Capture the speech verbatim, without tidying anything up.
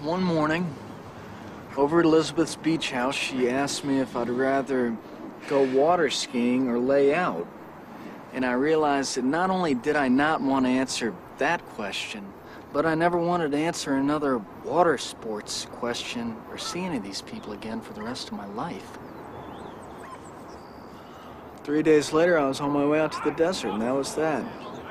One morning, over at Elizabeth's beach house, she asked me if I'd rather go water skiing or lay out. And I realized that not only did I not want to answer that question, but I never wanted to answer another water sports question or see any of these people again for the rest of my life. Three days later, I was on my way out to the desert, and that was that.